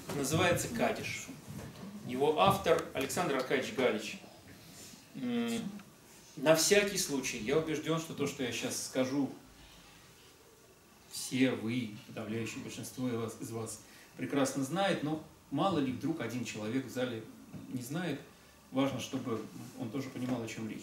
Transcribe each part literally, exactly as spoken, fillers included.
называется «Кадиш». Его автор Александр Аркадьевич Галич. На всякий случай, я убежден, что то, что я сейчас скажу, все вы, подавляющее большинство из вас, прекрасно знает, но мало ли вдруг один человек в зале не знает. Важно, чтобы он тоже понимал, о чем речь.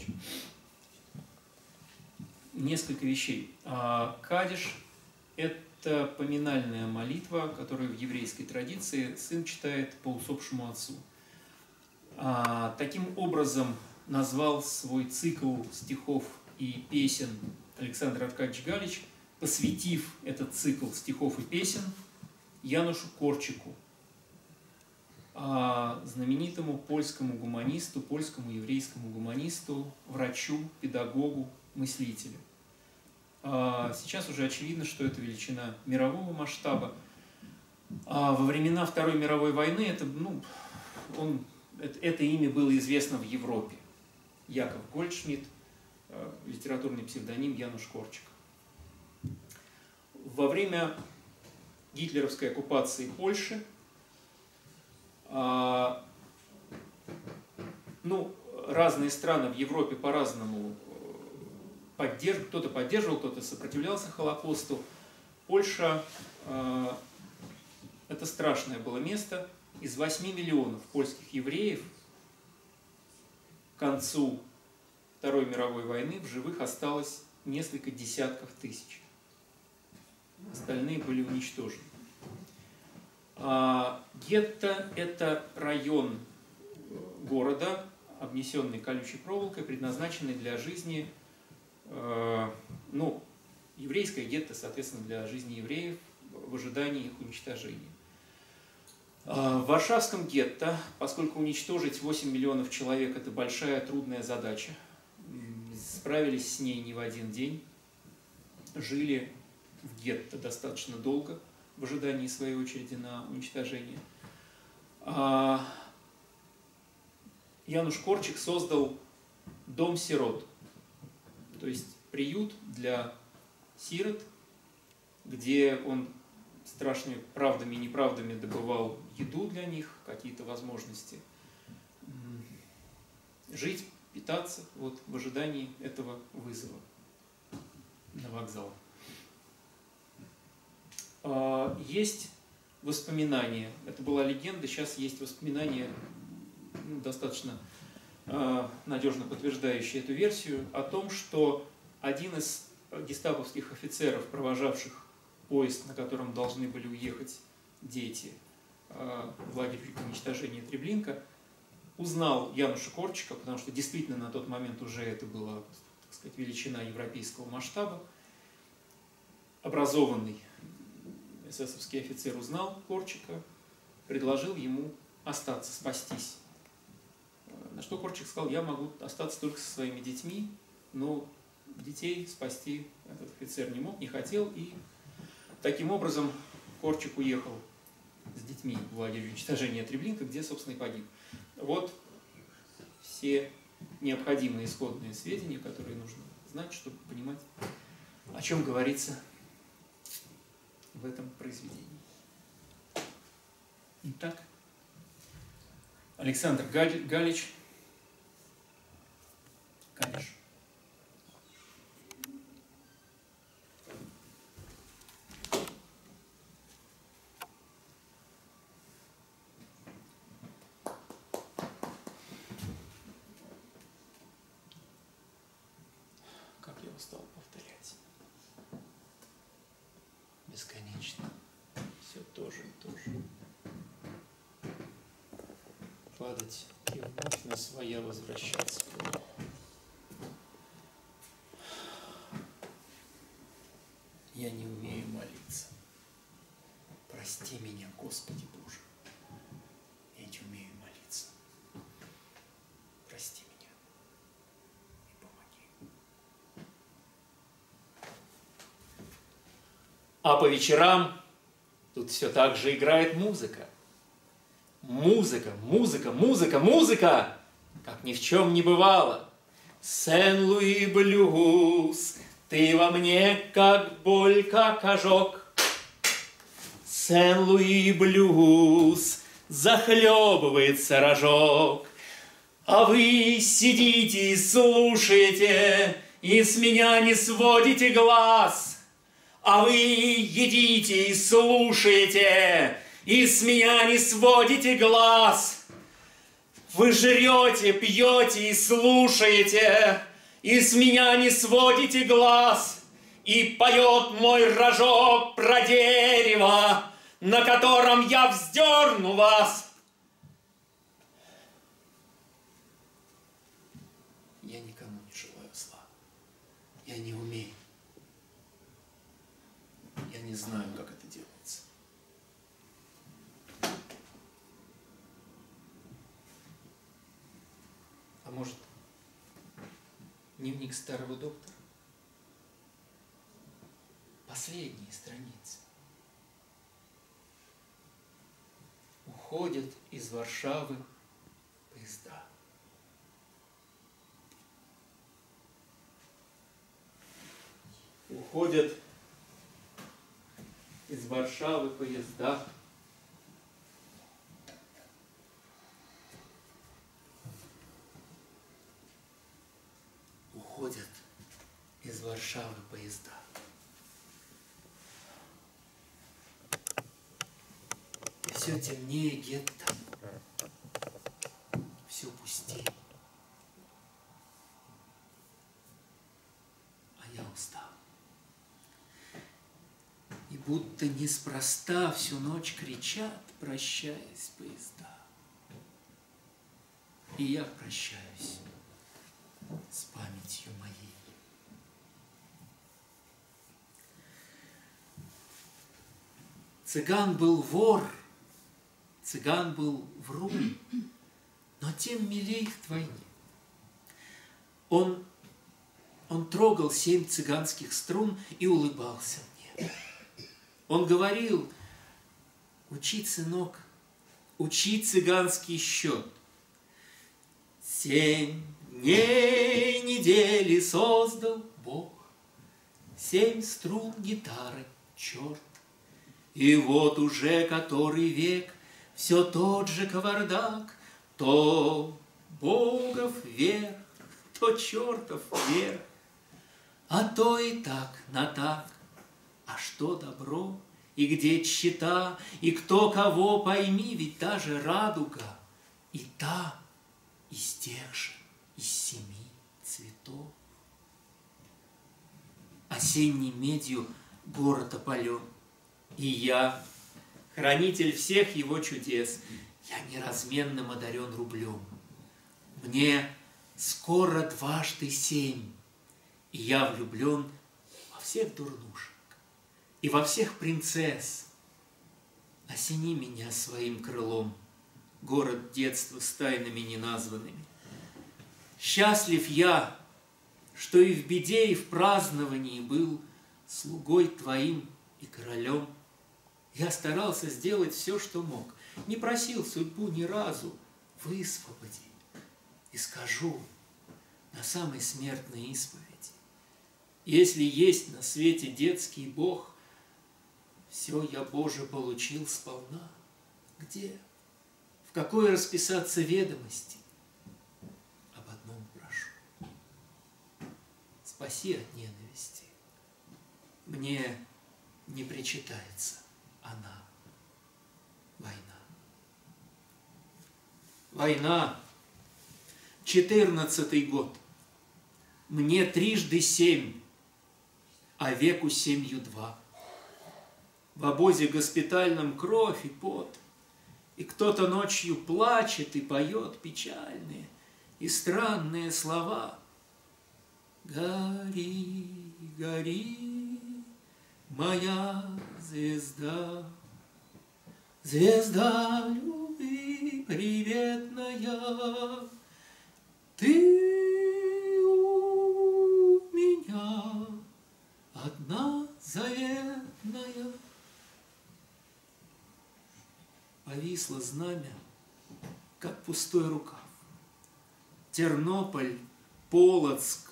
Несколько вещей. Кадиш – это поминальная молитва, которую в еврейской традиции сын читает по усопшему отцу. Таким образом назвал свой цикл стихов и песен Александр Аркадьевич Галич, посвятив этот цикл стихов и песен Янушу Корчику, знаменитому польскому гуманисту, польскому еврейскому гуманисту, врачу, педагогу, мыслителю. Сейчас уже очевидно, что это величина мирового масштаба. Во времена Второй мировой войны это, ну, он, это, это имя было известно в Европе. Яков Гольдшмидт, литературный псевдоним Януш Корчик. Во время гитлеровской оккупации Польши, ну, разные страны в Европе по-разному поддерживали, кто-то поддерживал, кто-то сопротивлялся Холокосту. Польша – это страшное было место. Из восьми миллионов польских евреев к концу Второй мировой войны в живых осталось несколько десятков тысяч. Остальные были уничтожены. Гетто – это район города, обнесенный колючей проволокой, предназначенный для жизни, ну, еврейское гетто, соответственно, для жизни евреев в ожидании их уничтожения. В Варшавском гетто, поскольку уничтожить восемь миллионов человек – это большая трудная задача, справились с ней не в один день, жили в гетто достаточно долго в ожидании своей очереди на уничтожение. Януш Корчик создал дом сирот, то есть приют для сирот, где он страшными правдами и неправдами добывал еду для них, какие-то возможности жить, питаться вот, в ожидании этого вызова на вокзал. Есть воспоминания, это была легенда, сейчас есть воспоминания, ну, достаточно надежно подтверждающие эту версию, о том, что один из гестаповских офицеров, провожавших поезд, на котором должны были уехать дети в лагерь уничтожения Треблинка, узнал Януша Корчика, потому что действительно на тот момент уже это была, так сказать, величина европейского масштаба. Образованный эсэсовский офицер узнал Корчика, предложил ему остаться, спастись. На что Корчик сказал: я могу остаться только со своими детьми, но детей спасти этот офицер не мог, не хотел, и таким образом Корчик уехал с детьми в лагерь уничтожения Треблинка, где, собственно, и погиб. Вот все необходимые исходные сведения, которые нужно знать, чтобы понимать, о чем говорится в этом произведении. Итак, Александр Галич, конечно. Как я устал повторять. Бесконечно. Все тоже и тоже. Падать и вновь на своя возвращаться. Я не умею молиться. Прости меня, Господи Боже. Я не умею молиться. Прости меня и помоги. А по вечерам тут все так же играет музыка. Музыка, музыка, музыка, музыка, как ни в чем не бывало. Сен-Луи блюз, ты во мне, как боль, как ожог. Сен-Луи блюз, захлебывается рожок, а вы сидите и слушаете, и с меня не сводите глаз. А вы едите и слушаете, и с меня не сводите глаз. Вы жрете, пьете и слушаете, и с меня не сводите глаз. И поет мой рожок про дерево, на котором я вздерну вас. Я никому не желаю зла. Я не умею. Я не знаю, как это делается. А может, дневник старого доктора? Последние страницы. Уходят из Варшавы поезда. Уходят из Варшавы поезда. Уходят из Варшавы поезда. И все темнее гетто, все пустее. А я устал. И будто неспроста всю ночь кричат, прощаясь, поезда. И я прощаюсь с памятью моей. Цыган был вор, цыган был врун, но тем милей вдвойне. Он, он трогал семь цыганских струн и улыбался мне. Он говорил: учи, сынок, учи цыганский счет. Семь дней недели создал Бог, семь струн гитары черт. И вот уже который век все тот же кавардак, то Богов вверх, то чертов вверх, а то и так на так. А что добро, и где чита, и кто кого, пойми, ведь та же радуга, и та из тех же, из семи цветов. Осенней медью город опален, и я, хранитель всех его чудес, я неразменным одарен рублем. Мне скоро дважды семь, и я влюблен во всех дурнушек и во всех принцесс. Осени меня своим крылом, город детства с тайнами неназванными. Счастлив я, что и в беде, и в праздновании был слугой твоим и королем. Я старался сделать все, что мог, не просил судьбу ни разу: высвободи. И скажу на самой смертной исповеди: если есть на свете детский Бог, все я, Боже, получил сполна. Где? В какой расписаться ведомости? Об одном прошу: спаси от ненависти. Мне не причитается она, война. Война, четырнадцатый год. Мне трижды семь, а веку семью два. В обозе госпитальном кровь и пот, и кто-то ночью плачет и поет печальные и странные слова. Гори, гори, моя звезда, звезда любви приветная, ты у меня одна заветная. Повисло знамя, как пустой рукав. Тернополь, Полоцк,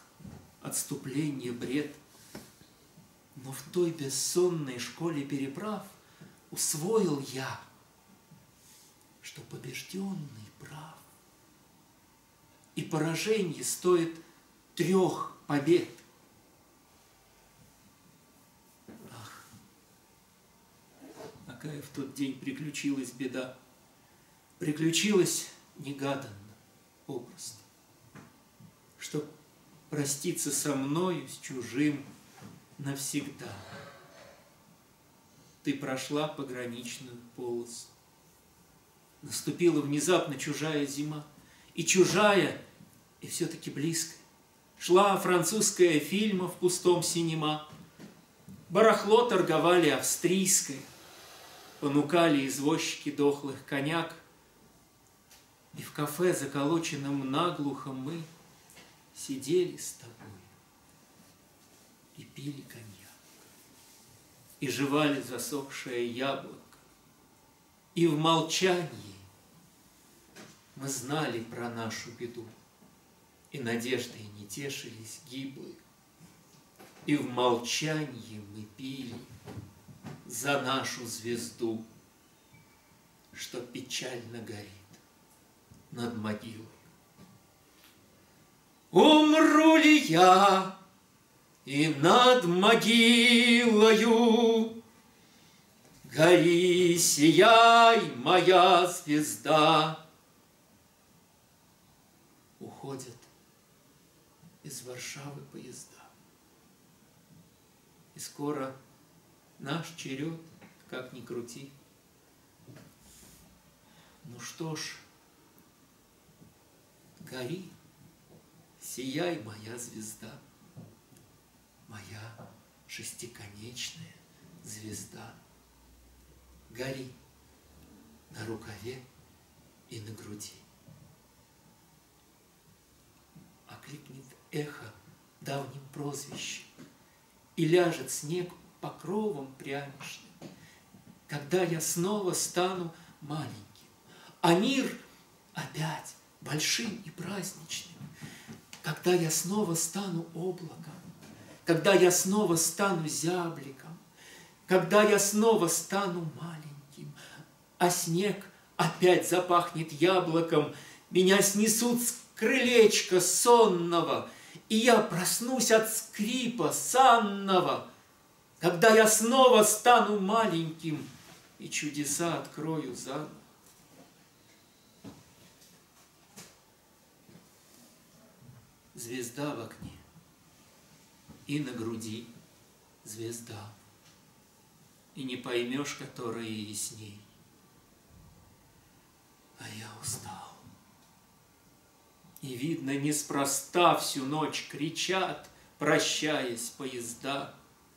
отступление, бред. Но в той бессонной школе переправ усвоил я, что побежденный прав, и поражение стоит трех побед. Ах, какая в тот день приключилась беда! Приключилась негаданно, попросту, чтоб проститься со мною, с чужим навсегда. Ты прошла пограничную полосу. Наступила внезапно чужая зима. И чужая, и все-таки близкая. Шла французская фильма в пустом синема. Барахло торговали австрийское. Понукали извозчики дохлых коняк. И в кафе, заколоченном наглухо, мы сидели с тобой и пили коньяк. И жевали засохшее яблоко. И в молчании мы знали про нашу беду, и надеждой не тешились гиблые. И в молчании мы пили за нашу звезду, что печально горит над могилой. Умру ли я, и над могилою гори, сияй, моя звезда. Уходят из Варшавы поезда, и скоро наш черед, как ни крути. Ну что ж, гори, сияй, моя звезда, моя шестиконечная звезда. Гори на рукаве и на груди. Окликнет эхо давним прозвищем, и ляжет снег покровом пряничным, когда я снова стану маленьким, а мир опять большим и праздничным, когда я снова стану облаком, когда я снова стану зябликом, когда я снова стану маленьким, а снег опять запахнет яблоком, меня снесут с крылечка сонного, и я проснусь от скрипа санного, когда я снова стану маленьким и чудеса открою заново. Звезда в окне, и на груди звезда, и не поймешь, которая ясней. А я устал. И, видно, неспроста всю ночь кричат, прощаясь, поезда.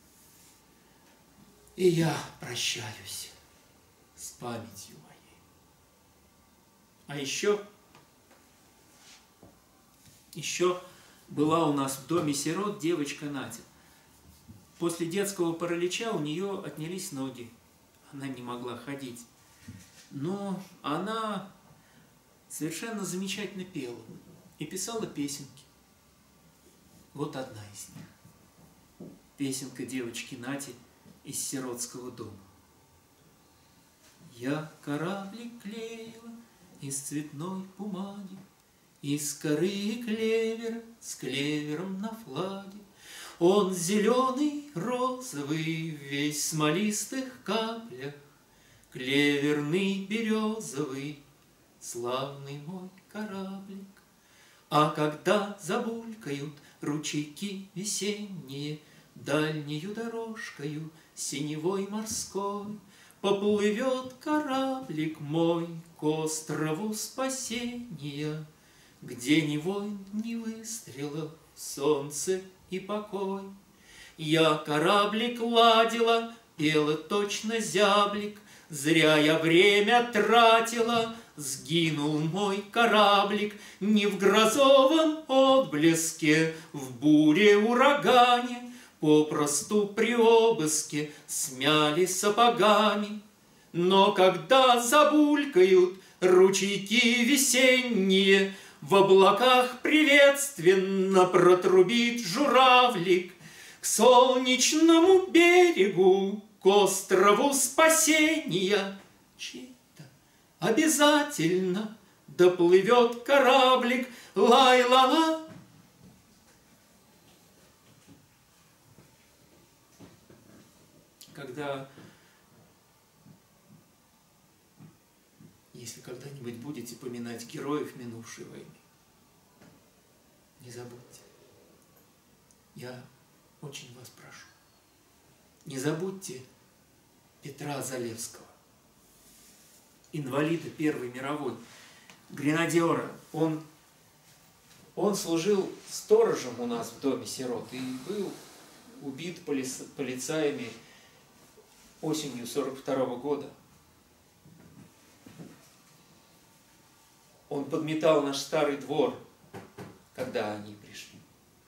И я прощаюсь с памятью моей. А еще, еще была у нас в доме сирот девочка Надя. После детского паралича у нее отнялись ноги. Она не могла ходить. Но она совершенно замечательно пела и писала песенки. Вот одна из них. Песенка девочки Нади из сиротского дома. Я кораблик клеила из цветной бумаги, из коры клевера с клевером на флаге. Он зеленый, розовый, весь в смолистых каплях, клеверный, березовый, славный мой кораблик. А когда забулькают ручейки весенние, дальнею дорожкою синевой морской поплывет кораблик мой к острову спасения, где ни войн, ни выстрелов, солнце и покой. Я кораблик ладила, пела точно зяблик, зря я время тратила, сгинул мой кораблик не в грозовом отблеске, в буре урагане, попросту при обыске смяли сапогами. Но когда забулькают ручейки весенние, в облаках приветственно протрубит журавлик к солнечному берегу, к острову спасения чей-то обязательно доплывет кораблик, лай-ла-ла. Когда, если когда-нибудь будете поминать героев минувшей войны, не забудьте, я очень вас прошу, не забудьте Петра Залевского, инвалида Первой мировой, гренадера. Он, он служил сторожем у нас в доме сирот и был убит полицаями осенью сорок второго года. Он подметал наш старый двор, когда они пришли.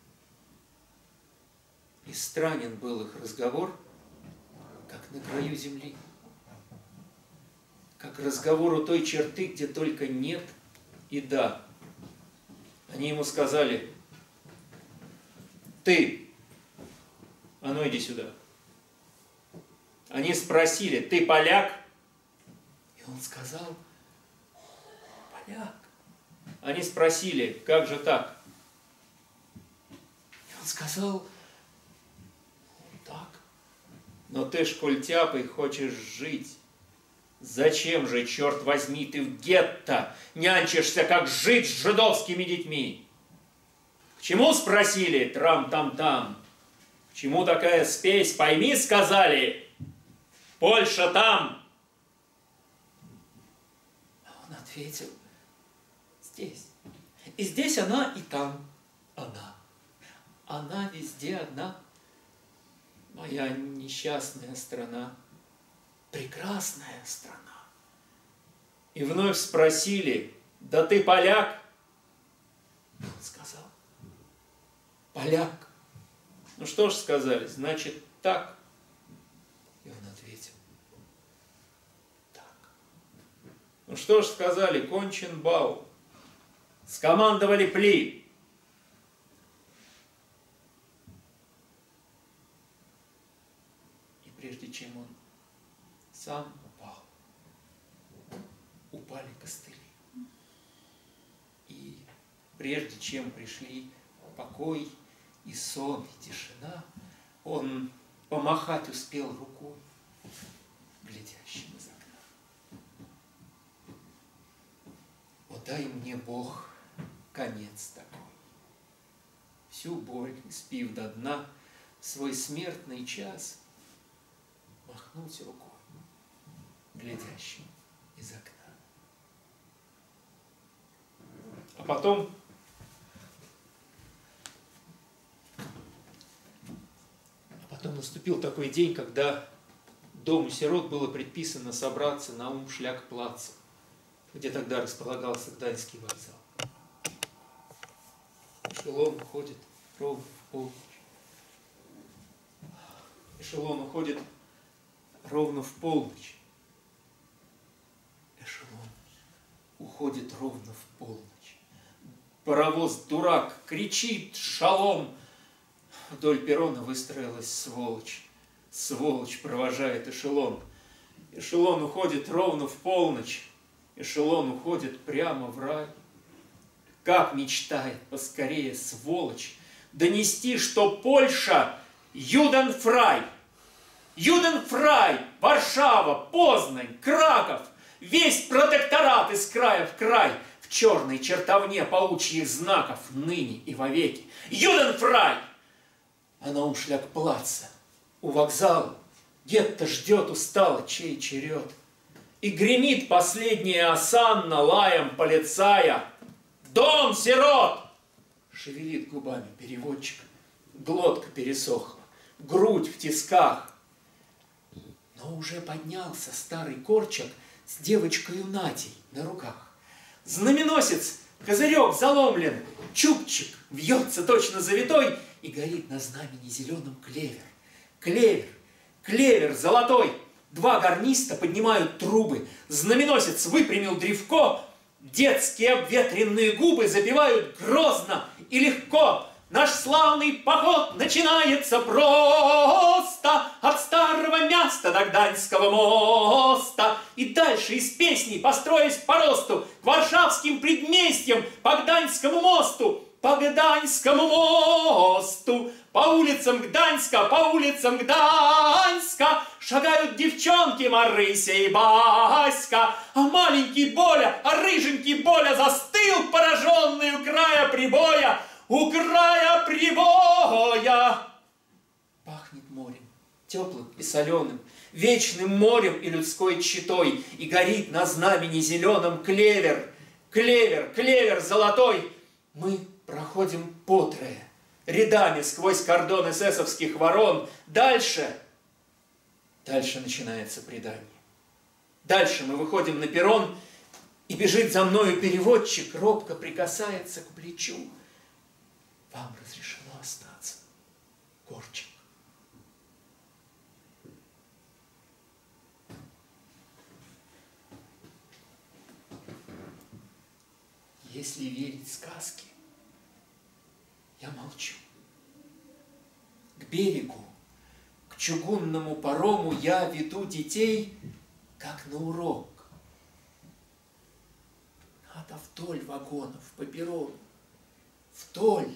И странен был их разговор, как на краю земли, как разговор у той черты, где только нет и да. Они ему сказали: ты, а ну иди сюда. Они спросили: ты поляк? И он сказал: поляк. Они спросили: как же так? И он сказал: так. Но ты ж, коль тяпой, хочешь жить. Зачем же, черт возьми, ты в гетто нянчишься, как жить с жидовскими детьми? К чему, спросили, трам-там-там? К чему такая спесь, пойми, сказали? Польша там. А он ответил: здесь. И здесь она, и там она. Она везде одна. Моя несчастная страна. Прекрасная страна. И вновь спросили: да ты поляк? Он сказал: поляк. Ну что ж сказали, значит так. И он ответил: так. Ну что ж сказали, кончен бал. Скомандовали пли. И прежде чем он сам упал, упали костыли. И прежде чем пришли покой и сон, и тишина, он помахать успел рукой глядящим из окна. Вот дай мне, Бог, конец такой. Всю боль, испив до дна, в свой смертный час махнуть рукой глядящим из окна. А потом а потом наступил такой день, когда дому сирот было предписано собраться на Умшляк-плаце, где тогда располагался Гданьский вокзал. Эшелон уходит ровно в полночь. Эшелон уходит ровно в полночь. Эшелон уходит ровно в полночь. Паровоз-дурак кричит: шалом! Вдоль перрона выстроилась сволочь. Сволочь провожает эшелон. Эшелон уходит ровно в полночь. Эшелон уходит прямо в рай. Как мечтает поскорее сволочь донести, что Польша — Юденфрай. Юденфрай, Варшава, Познань, Краков, весь протекторат из края в край в черной чертовне паучьих знаков ныне и вовеки. Юденфрай! А на Умшляк-плаце у вокзала гетто ждет устало чей черед. И гремит последняя осанна лаем полицая: дом сирот! Шевелит губами переводчик, глотка пересохла, грудь в тисках. Но уже поднялся старый Корчак с девочкою Натей на руках. Знаменосец, козырек заломлен, чубчик вьется точно завитой, и горит на знамени зеленом клевер. Клевер, клевер золотой. Два гарниста поднимают трубы. Знаменосец выпрямил древко. Детские обветренные губы запевают грозно и легко. Наш славный поход начинается просто от старого места до Гданьского моста. И дальше из песни, построясь по росту, к варшавским предместьям, по Гданьскому мосту, по Гданьскому мосту, по улицам Гданьска, по улицам Гданьска шагают девчонки Марыся и Баська. А маленький Боля, а рыженький Боля застыл, пораженный у края прибоя, у края прибоя. Пахнет морем, теплым и соленым, вечным морем и людской читой, и горит на знамени зеленом клевер, клевер, клевер золотой. Мы проходим потрое, рядами сквозь кордон эсэсовских ворон. Дальше, дальше начинается предание. Дальше мы выходим на перрон, и бежит за мною переводчик, робко прикасается к плечу. Вам разрешено остаться, Корчик. Если верить сказке, я молчу. К берегу, к чугунному парому я веду детей, как на урок. Надо вдоль вагонов, по перрону, вдоль.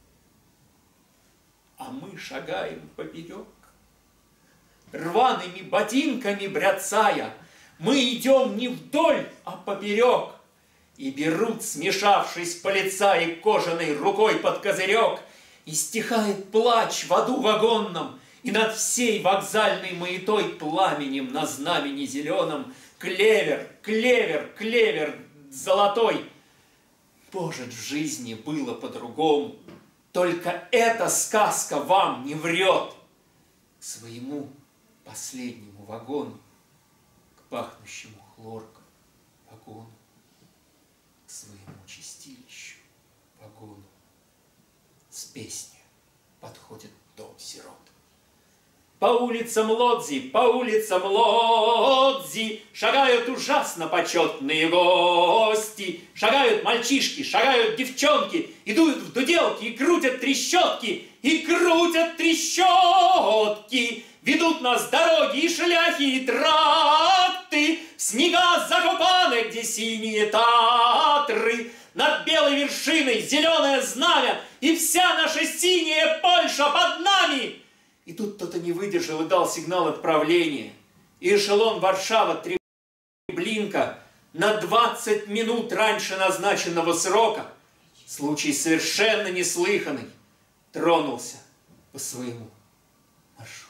А мы шагаем поперек, рваными ботинками бряцая. Мы идем не вдоль, а поперек. И берут, смешавшись, полицаи кожаной рукой под козырек. И стихает плач в аду вагонном, и над всей вокзальной маятой пламенем на знамени зеленом клевер, клевер, клевер золотой. Боже, в жизни было по-другому. Только эта сказка вам не врет. К своему последнему вагону, к пахнущему хлоркой вагону, к своему чистилищу вагону, с песней подходит дом сирот. По улицам Лодзи, по улицам Лодзи шагают ужасно почетные гости. Шагают мальчишки, шагают девчонки, и дуют в дуделки, и крутят трещотки, и крутят трещотки. Ведут нас дороги и шляхи, и тракты, в снега Закопаны, где синие Татры. Над белой вершиной зеленое знамя, и вся наша синяя Польша под нами. И тут кто-то не выдержал и дал сигнал отправления. И эшелон Варшава-Треблинка на двадцать минут раньше назначенного срока, случай совершенно неслыханный, тронулся по своему маршруту.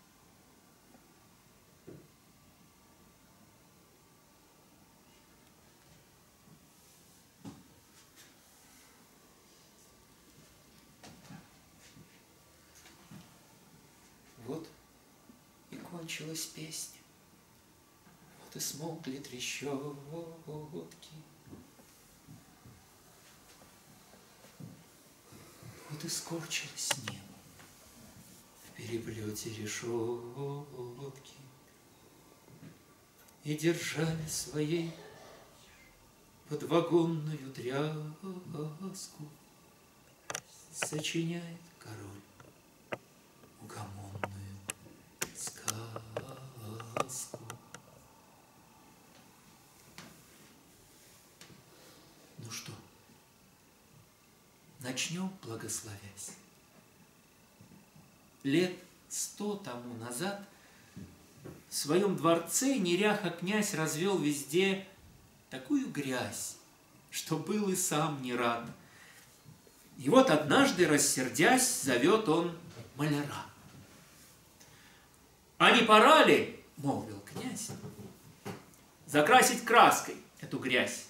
Вот и кончилась песня, вот и смолкли трещотки. Вот и скорчилось небо в переплете решетки. И держали своей подвагонную тряску сочиняет король угомонную сказку. Ну что, начнем, благословясь. Лет сто тому назад в своем дворце неряха князь развел везде такую грязь, что был и сам не рад. И вот однажды, рассердясь, зовет он маляра. «А не пора ли, — молвил князь, — закрасить краской эту грязь?»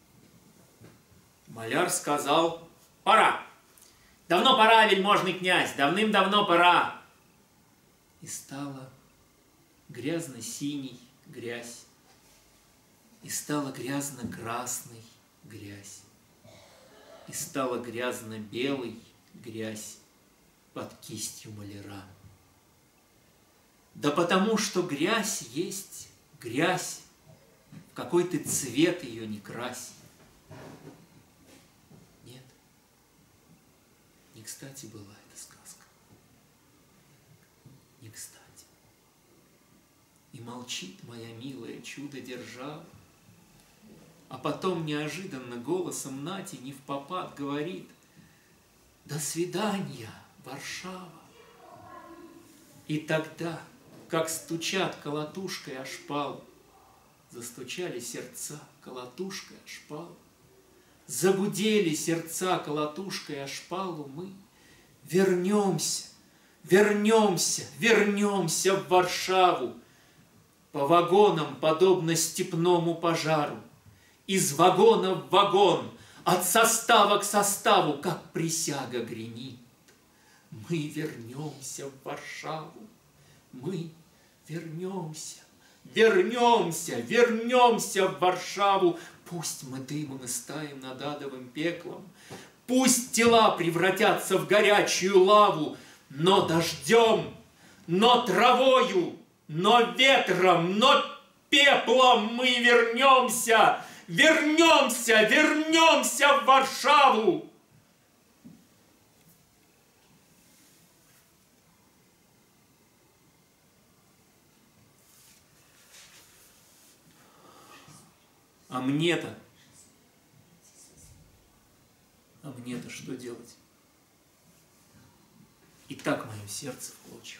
Маляр сказал: «Пора! Давно пора, вельможный князь, давным-давно пора!» И стала грязно-синей грязь, и стала грязно-красной грязь, и стала грязно-белой грязь под кистью маляра. Да потому что грязь есть грязь, в какой ты цвет ее не крась. Нет, не к кстати была эта сказка. Не кстати. И молчит моя милая чудо-держава, а потом неожиданно голосом Нати невпопад говорит: «До свидания, Варшава!» И тогда, как стучат колотушкой о шпалу, застучали сердца колотушкой о шпалу, загудели сердца колотушкой о шпалу, мы вернемся, вернемся, вернемся в Варшаву, по вагонам, подобно степному пожару, из вагона в вагон, от состава к составу, как присяга гремит. Мы вернемся в Варшаву, мы вернемся, вернемся, вернемся в Варшаву. Пусть мы дымом истаем над адовым пеклом, пусть тела превратятся в горячую лаву, но дождем, но травою, но ветром, но пеплом мы вернемся, вернемся, вернемся в Варшаву. А мне-то, а мне-то что делать? И так мое сердце в клочьях.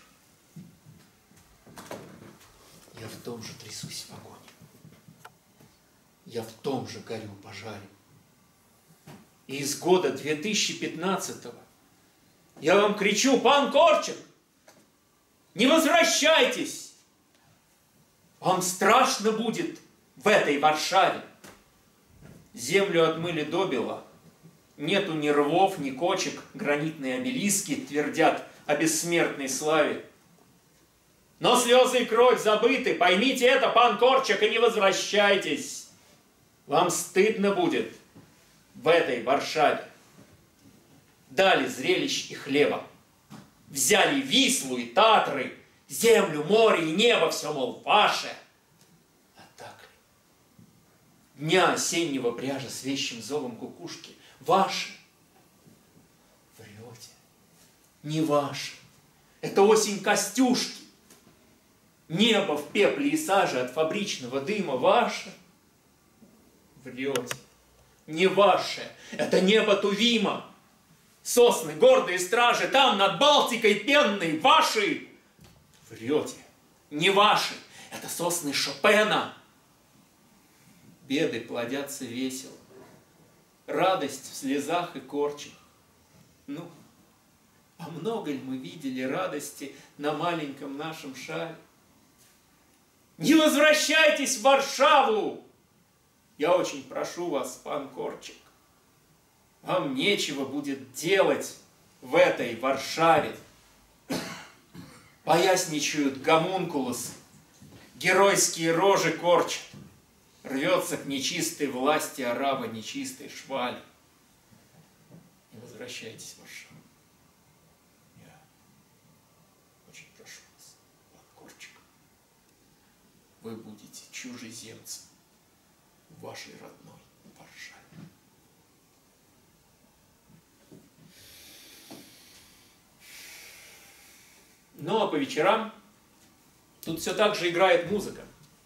Я в том же трясусь в вагоне. Я в том же горю пожаре. И из года две тысячи пятнадцатого я вам кричу: пан Корчик, не возвращайтесь! Вам страшно будет в этой Варшаве. Землю отмыли добело, нету ни рвов, ни кочек, гранитные обелиски твердят о бессмертной славе. Но слезы и кровь забыты, поймите это, пан Корчик, и не возвращайтесь. Вам стыдно будет в этой Варшаве. Дали зрелищ и хлеба, взяли Вислу и Татры, землю, море и небо, все, мол, ваше. А так ли? Дня осеннего бряжа с вещим зовом кукушки ваше. Врете, не ваше. Это осень Костюшки. Небо в пепле и саже от фабричного дыма ваше. Врете, не ваше. Это небо Тувима. Сосны, гордые стражи, там над Балтикой пенной ваши. Врете, не ваши. Это сосны Шопена. Беды плодятся весело, радость в слезах и корчах. Ну, а много ли мы видели радости на маленьком нашем шаре? Не возвращайтесь в Варшаву! Я очень прошу вас, пан Корчик. Вам нечего будет делать в этой Варшаве. Поясничают гомункулусы, геройские рожи корчат. Рвется к нечистой власти арава нечистой швали. Не возвращайтесь в Варшаву. Я очень прошу вас, пан Корчик. Вы будете чужеземцем в вашей родной Варшаве. Ну а по вечерам тут все так же играет музыка.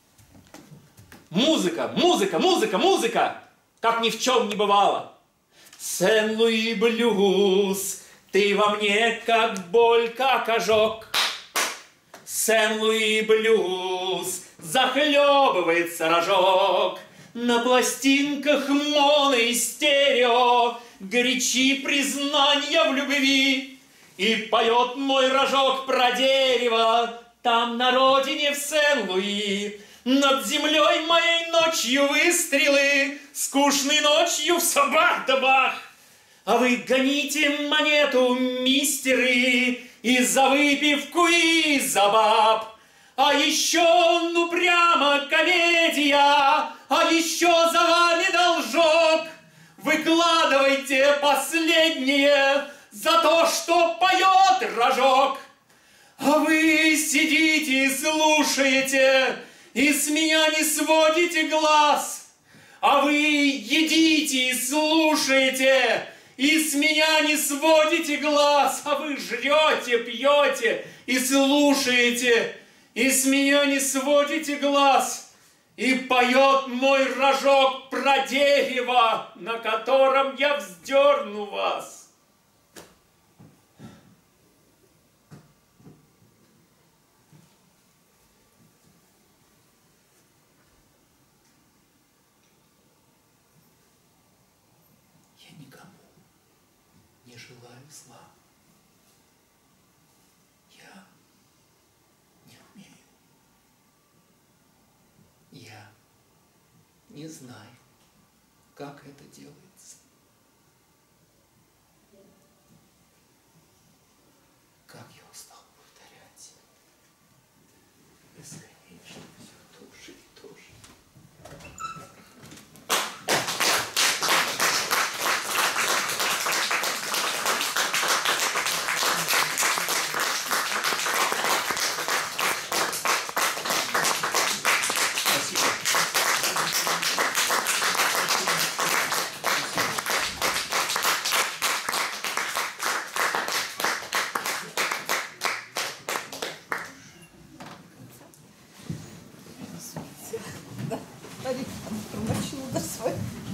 Музыка, музыка, музыка, музыка, как ни в чем не бывало. Сен-Луи блюз, ты во мне как боль, как ожог. Сен-Луи блюз, захлебывается рожок. На пластинках моно и стерео горячи признания в любви. И поет мой рожок про дерево там на родине в Сен-Луи. Над землей моей ночью выстрелы, скучной ночью в собак да бах. А вы гоните монету, мистеры, и за выпивку, и за баб. А еще, ну прямо комедия, а еще за вами должок. Выкладывайте последнее за то, что поет рожок. А вы сидите и слушаете, и с меня не сводите глаз. А вы едите и слушаете, и с меня не сводите глаз, а вы жрете, пьете и слушаете, и с меня не сводите глаз, и поет мой рожок про дерево, на котором я вздерну вас. Зла. Я не умею. Я не знаю, как это делается. Как я устал повторять. Бесконечно все тоже и тоже. Да, Арик промочил до своей.